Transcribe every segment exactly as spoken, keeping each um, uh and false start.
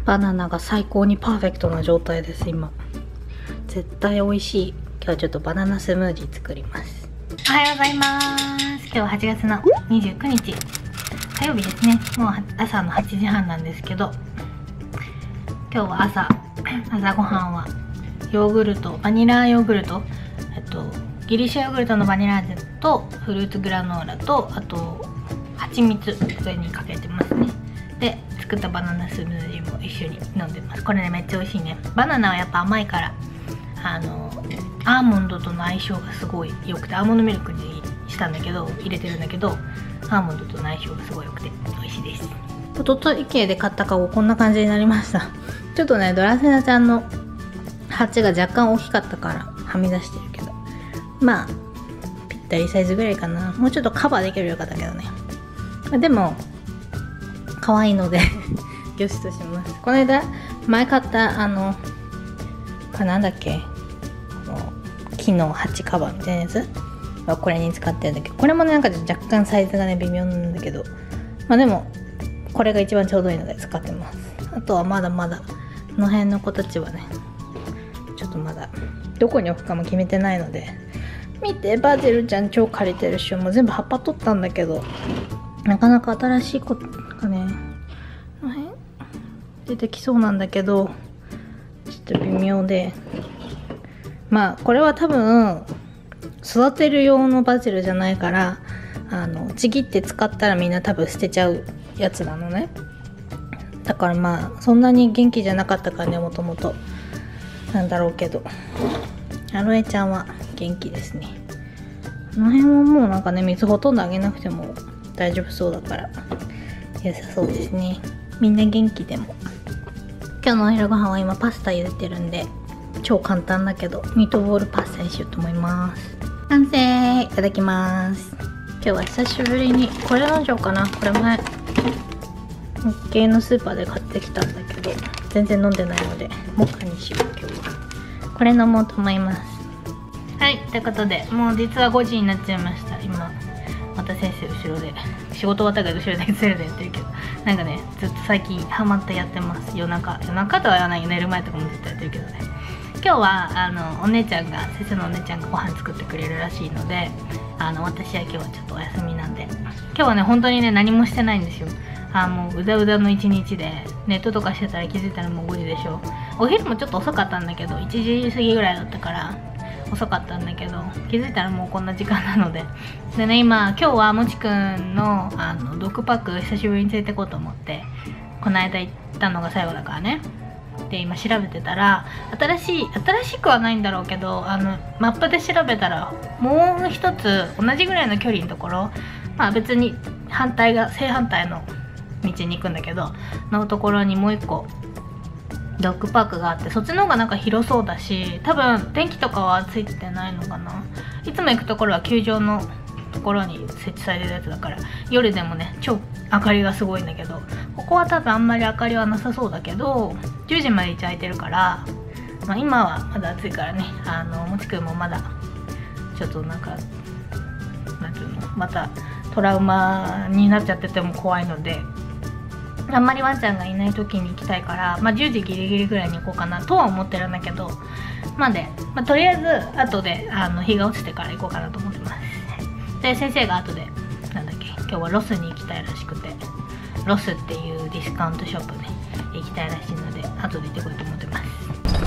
バナナが最高にパーフェクトな状態です今。絶対美味しい。今日はちょっとバナナスムージー作ります。おはようございます。今日ははちがつのにじゅうくにち火曜日ですね。もう朝のはちじはんなんですけど、今日は朝朝ごはんはヨーグルト、バニラヨーグルト、えっとギリシャヨーグルトのバニラ味とフルーツグラノーラと、あと蜂蜜上にかけてますね。で作ったバナナスムージーも一緒に飲んでます。これねめっちゃ美味しいね。バナナはやっぱ甘いから、あのアーモンドとの相性がすごい良くて、アーモンドミルクにしたんだけど入れてるんだけど、アーモンドとの相性がすごい良くて美味しいです。おとといイケアで買ったカゴこんな感じになりました。ちょっとねドラセナちゃんの鉢が若干大きかったからはみ出してるけど、まあぴったりサイズぐらいかな。もうちょっとカバーできるよかったけどね。でも可愛いのでよしとします。この間前買ったあのあなんだっけ、木の鉢カバーみたいなやつはこれに使ってるんだけど、これもねなんか若干サイズがね微妙なんだけど、まあでもこれが一番ちょうどいいので使ってます。あとはまだまだこの辺の子たちはねちょっとまだどこに置くかも決めてないので。見て、バジルちゃん超借りてるし、もう全部葉っぱ取ったんだけど、なかなか新しい子がねこの辺出てきそうなんだけど、ちょっと微妙で、まあこれは多分育てる用のバジルじゃないから、あのちぎって使ったらみんな多分捨てちゃうやつなのね。だからまあそんなに元気じゃなかったからね、もともとなんだろうけど、アロエちゃんは元気ですね。この辺はもうなんかね水ほとんどあげなくても大丈夫そうだから良さそうですね。みんな元気でも。今日のお昼ご飯は今パスタ茹でてるんで超簡単だけどミートボールパスタにしようと思います。完成。いただきます。今日は久しぶりにこれ飲んじゃおうかな。これ前日系のスーパーで買ってきたんだけど全然飲んでないのでモカにしよう。今日はこれ飲もうと思います。はい、ということでもう実はごじになっちゃいました。今また先生後ろで仕事終わったから後ろでゼルでやってるけど、なんかねずっと最近ハマってやってます。夜中夜中とは言わないよ、寝る前とかもずっとやってるけどね。今日はあのお姉ちゃんが先生のお姉ちゃんがご飯作ってくれるらしいので、あの私は今日はちょっとお休みなんで、今日はね本当にね何もしてないんですよ。あもううだうだの一日でネットとかしてたら気づいたらもうごじでしょ。お昼もちょっと遅かったんだけどいちじ過ぎぐらいだったから遅かったんだけど、気づいたらもうこんな時間なので。でね今今日はもちくんのあのドッグパック久しぶりに連れてこうと思ってこの間行ったのが最後だからね。で今調べてたら新しい新しくはないんだろうけど、あのマップで調べたらもう一つ同じぐらいの距離のところ、まあ別に反対が正反対の道に行くんだけどのところにもう一個ドッグパークがあって、そっちの方がなんか広そうだし、多分電気とかはついてないのかな。いつも行くところは球場のところに設置されてるやつだから夜でもね超明かりがすごいんだけど、ここは多分あんまり明かりはなさそうだけどじゅうじまで一応空いてるから、まあ、今はまだ暑いからね、あのもちくんもまだちょっとなんかなんていうのまたトラウマになっちゃってても怖いので、あんまりワンちゃんがいない時に行きたいから、まあ、じゅうじギリギリぐらいに行こうかなとは思ってるんだけど、まあで、まあ、とりあえず後であの日が落ちてから行こうかなと思ってます。で先生が後でなんだっけ今日はロスに行きたいらしくて、ロスっていうディスカウントショップに行きたいらしいので後で行ってこようと思ってます。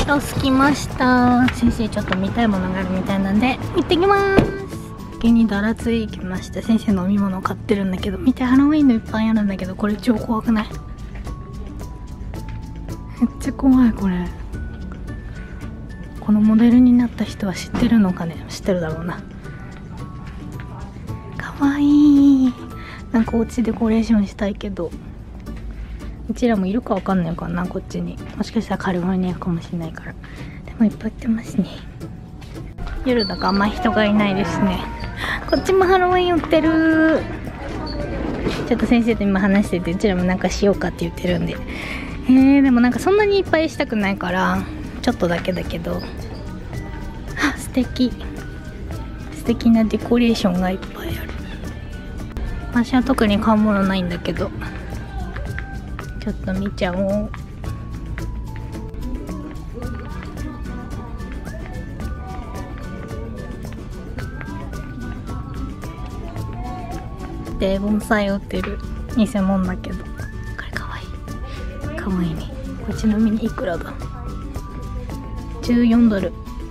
ロス来ました。先生ちょっと見たいものがあるみたいなんで行ってきます。先にダラツリー行きました。先生の飲み物買ってるんだけど、見てハロウィンのいっぱいあるんだけど、これ超怖くない？めっちゃ怖い。これこのモデルになった人は知ってるのかね。知ってるだろうな。かわいい。なんかお家デコレーションしたいけどうちらもいるかわかんないかな、こっちに。もしかしたらカリフォルニアかもしれないから。でもいっぱい売ってますね。夜だからあんま人がいないですね。こっちもハロウィン売ってる。ちょっと先生と今話してて、うちらもなんかしようかって言ってるんで。えー、でもなんかそんなにいっぱいしたくないからちょっとだけだけど、あ、素敵。素敵なデコレーションがいっぱいある。私は特に買うものないんだけど、ちょっと見ちゃおう。 て盆栽売ってる偽物だけど、これかわいいかわいいね。これちなみにいくらだ？じゅうよんドル。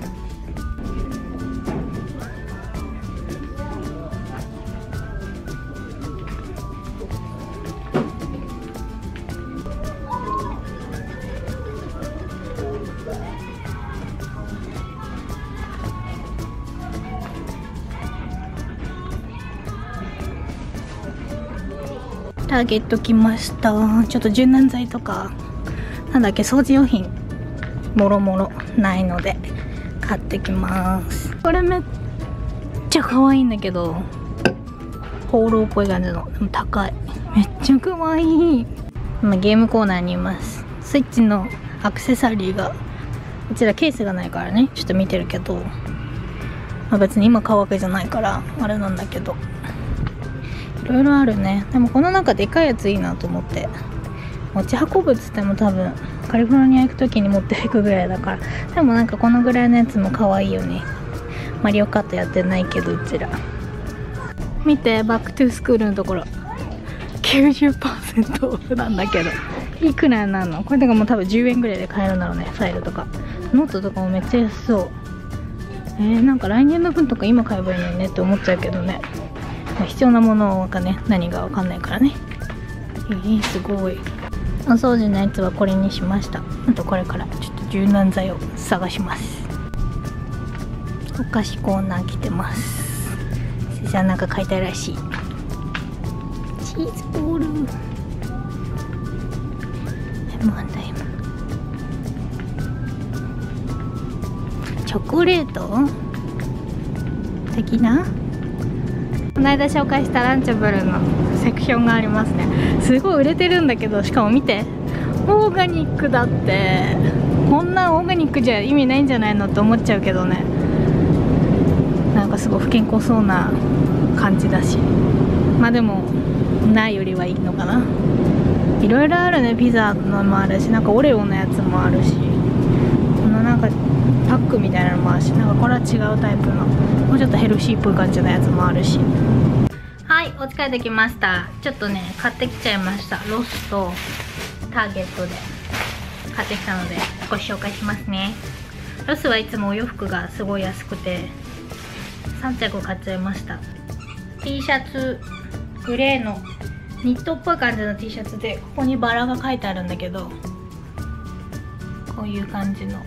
ターゲット来ました。ちょっと柔軟剤とかなんだっけ、掃除用品もろもろないので買ってきます。これめっちゃ可愛いんだけど、放浪っぽい感じの、でも高い。めっちゃ可愛い。今ゲームコーナーにいます。スイッチのアクセサリーが、うちらケースがないからねちょっと見てるけど、まあ、別に今買うわけじゃないからあれなんだけど、いろいろあるね。でもこの中でかいやついいなと思って、持ち運ぶっつっても多分カリフォルニア行く時に持っていくぐらいだから、でもなんかこのぐらいのやつも可愛いよね。マリオカットやってないけどうちら。見て、バックトゥースクールのところ きゅうじゅっパーセント オフなんだけど、いくらなのこれ？だからもう多分じゅうえんぐらいで買えるんだろうね。ファイルとかノートとかもめっちゃ安そう。えー、なんか来年の分とか今買えばいいのにねって思っちゃうけどね。必要なものがね、何がわかんないからね。えー、すごい。お掃除のやつはこれにしました。あとこれからちょっと柔軟剤を探します。お菓子コーナー来てます。先生はなんか買いたいらしい。チーズボール、エムアンドエム、チョコレート的な。この間紹介したランチャブルのセクションがありますね。すごい売れてるんだけど、しかも見て、オーガニックだって。こんなオーガニックじゃ意味ないんじゃないのって思っちゃうけどね。なんかすごい不健康そうな感じだし、まあでもないよりはいいのかな。いろいろあるね。ピザのもあるし、なんかオレオのやつもあるし、このなんかパックみたいなのもあるし、なんかこれは違うタイプのもうちょっとヘルシーっぽい感じのやつもあるし。はい、お疲れできました。ちょっとね買ってきちゃいました。ロスとターゲットで買ってきたのでご紹介しますね。ロスはいつもお洋服がすごい安くてさんちゃく買っちゃいました。 T シャツグレーのニットっぽい感じの T シャツで、ここにバラが書いてあるんだけど、こういう感じの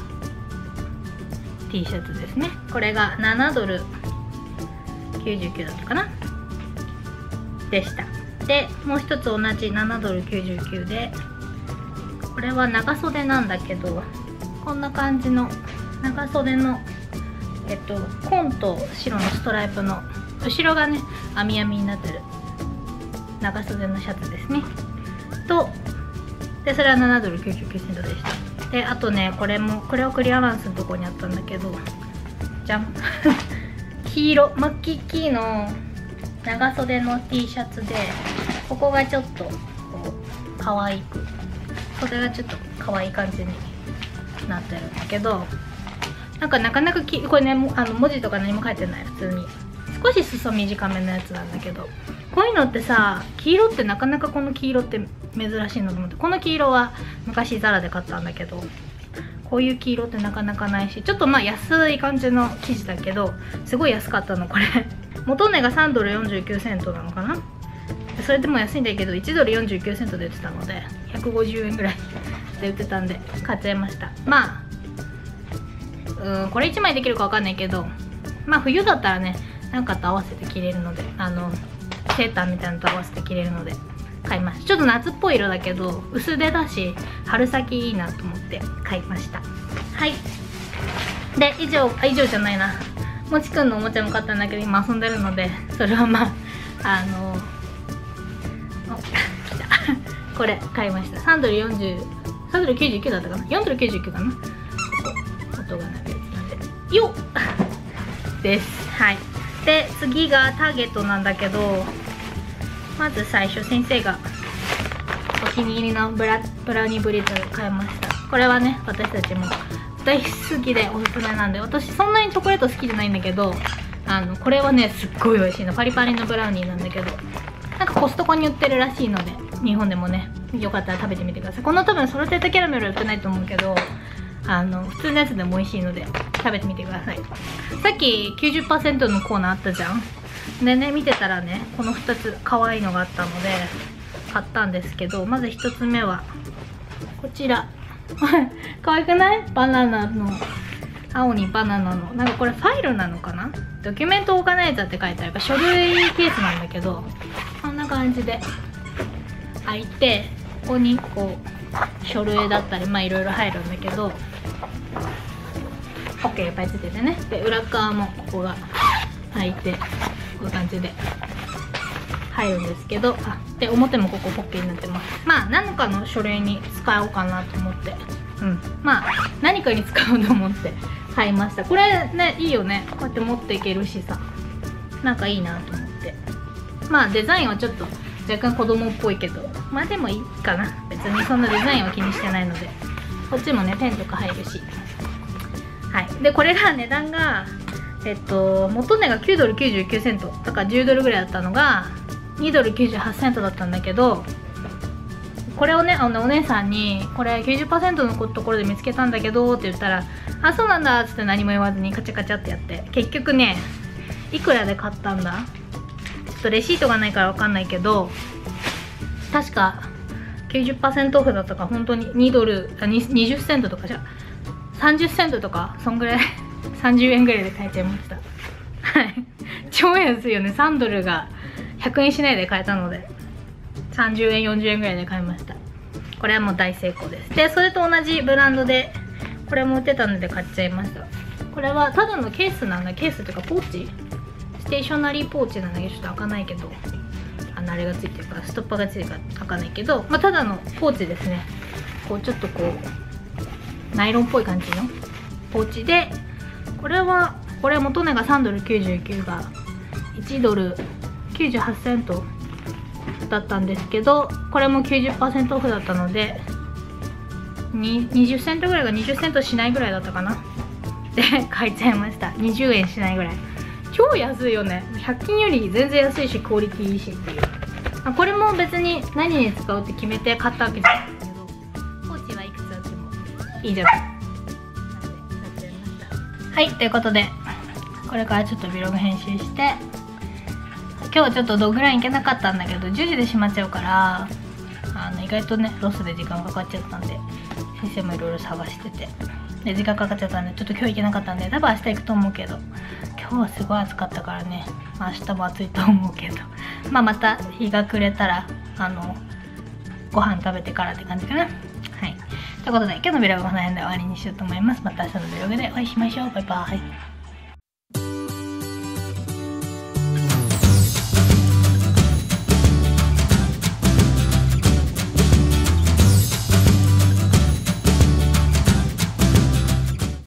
T シャツですね。これがななドルきゅうじゅうきゅうだったかなでした。でもう一つ同じななドルきゅうじゅうきゅうで、これは長袖なんだけど、こんな感じの長袖のえっと紺と白のストライプの、後ろがね網網になってる長袖のシャツですね。とでそれはななドルきゅうじゅうきゅうセントでした。であとね、これもこれはクリアランスのとこにあったんだけど、じゃん黄色マッキーキーの長袖の T シャツで、ここがちょっとこう可愛く、袖がちょっと可愛い感じになってるんだけど、なんかなかなかきこれね、あの文字とか何も書いてない、普通に少し裾短めのやつなんだけど、こういうのってさ、黄色ってなかなかこの黄色って珍しいのと思って、この黄色は昔ザラで買ったんだけど、こういう黄色ってなかなかないし、ちょっとまあ安い感じの生地だけどすごい安かったの。これ元値がさんドルよんじゅうきゅうセントなのかな。それでも安いんだけどいちドルよんじゅうきゅうセントで売ってたのでひゃくごじゅうえんぐらいで売ってたんで買っちゃいました。まあうんこれいちまいできるかわかんないけど、まあ冬だったらねなんかと合わせて着れるので、あのセーターみたいなのと合わせて着れるので買いました。ちょっと夏っぽい色だけど薄手だし春先いいなと思って買いました。はい。で以上あ以上じゃないな、もちくんのおもちゃも買ったんだけど今遊んでるので、それはまああの来たこれ買いました。さんドルよんじゅうさんドルきゅうじゅうきゅうだったかな、よんドルきゅうじゅうきゅうかな。音が鳴るやつなんでよっですはい。で次がターゲットなんだけど、まず最初先生がお気に入りのブラブラウニーブリーズ買いました。これはね私たちも大好きでおすすめなんで、私そんなにチョコレート好きじゃないんだけど、 あのこれはねすっごい美味しいの。パリパリのブラウニーなんだけど、なんかコストコに売ってるらしいので、日本でもねよかったら食べてみてください。この多分ソルテータキャラメルは売ってないと思うけど、あの普通のやつでも美味しいので食べてみてください。さっき きゅうじゅっパーセント のコーナーあったじゃん。でね、見てたらねこのふたつ可愛いのがあったので買ったんですけど、まずひとつめはこちら可愛くない？バナナの青にバナナの、なんかこれファイルなのかな、ドキュメントオーガナイザーって書いてあるから書類ケースなんだけど、こんな感じで開いて、ここにこう書類だったりまあいろいろ入るんだけど、ポッケがいっぱいついててね、で裏側もここが開いてこういう感じで入るんですけど、あで表もここポッケになってます。まあ何かの書類に使おうかなと思って、うんまあ何かに使おうと思って買いました。これねいいよね、こうやって持っていけるしさ、なんかいいなと思って。まあデザインはちょっと若干子供っぽいけど、まあでもいいかな、別にそんなデザインは気にしてないので。こっちもねペンとか入るし、はい。でこれが値段がえっと元値がきゅうドルきゅうじゅうきゅうセントだからじゅうドルぐらいだったのがにドルきゅうじゅうはちセントだったんだけど、これをねあのお姉さんにこれ きゅうじゅっパーセント のところで見つけたんだけどって言ったら、あそうなんだっつって何も言わずにカチャカチャってやって、結局ねいくらで買ったんだ、ちょっとレシートがないから分かんないけど、確か きゅうじゅっパーセント オフだったから本当ににドルあにじゅっセントとかじゃさんじゅっセントとかそんぐらいさんじゅうえんぐらいで買えちゃいました。はい超安いよね。さんドルがひゃくえんしないで買えたのでさんじゅうえんよんじゅうえんぐらいで買いました。これはもう大成功です。でそれと同じブランドでこれも売ってたので買っちゃいました。これはただのケースなんだ、ケースというかポーチ、ステーショナリーポーチなんだけど、ちょっと開かないけど、あのあれがついてるからストッパーがついてるから開かないけど、まあ、ただのポーチですね。こうちょっとこうナイロンっぽい感じのポーチで、これはこれ元値がさんドルきゅうじゅうきゅうがいちドルきゅうじゅうはちセントだったんですけど、これも きゅうじゅっパーセント オフだったのでににじゅっセントぐらいがにじゅっセントしないぐらいだったかなで買いちゃいました。にじゅうえんしないぐらい、超安いよね。ひゃく均より全然安いしクオリティいいしっていう。これも別に何に使うって決めて買ったわけじゃないんだけど、ポーチはいくつあってもいいじゃないなんで買っちゃいました。はい、ということでこれからちょっとビログ編集して、今日はちょっとドッグライン行けなかったんだけどじゅうじで閉まっちゃうから、あの意外とねロスで時間かかっちゃったんで、先生もいろいろ探してて、で時間かかっちゃったんでちょっと今日行けなかったんで、多分明日行くと思うけど、今日はすごい暑かったからね、まあ、明日も暑いと思うけど、まあまた日が暮れたらあのご飯食べてからって感じかな。はい、ということで今日のビログはこの辺で終わりにしようと思います。また明日のビログでお会いしましょう。バイバイ。